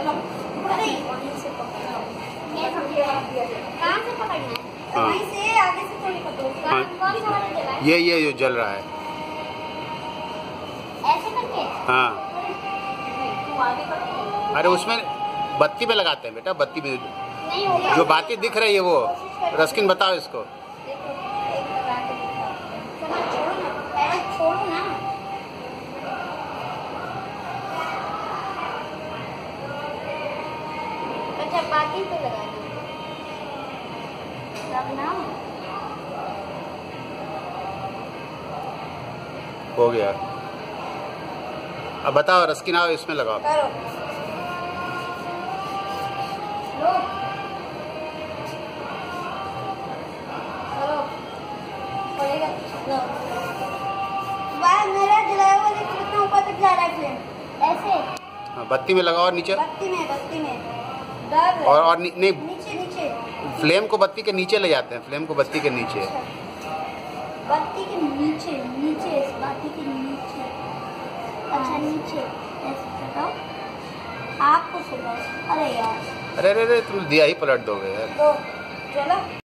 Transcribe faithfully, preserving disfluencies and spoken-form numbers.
अरे वहीं से पकड़ो। कहाँ से पकड़ना है? वहीं से आगे से थोड़ी पकड़ो। कौन सा वाला जला है? ये ये जो जल रहा है ऐसे करके? हाँ। तू आगे पकड़। अरे उसमें बत्ती पे लगाते हैं बेटा, बत्ती पे नहीं होगा। जो बातें दिख रही है वो। रस्किन बताओ इसको। देखो एक लगा के दिखाओ। चलो छोड़ो ना, पहले छोड़ो ना। अच्छा बाकी पे लगाना तब ना हो गया। अब बताओ रस्किन, आओ इसमें लगाओ। करो लो करो पड़ेगा लो। वाह मेरा जलाया हुआ देखो कितना ऊपर तक जा रहा है फ्लेम। ऐसे हाँ, बत्ती में लगाओ और नीचे। बत्ती में बत्ती में दब और और नी, नहीं नीचे नीचे फ्लेम को बत्ती के नीचे ले जाते हैं, फ्लेम को बत्ती के नीचे। अच्छा। बत्ती के नीचे नीचे इस बत्ती के नीचे। अच्छा नीचे ऐसे लगाओ। आपको सिखाओ। अरे यार अरे अरे अरे तुम दिया ही पलट दोगे यार। तो चलो।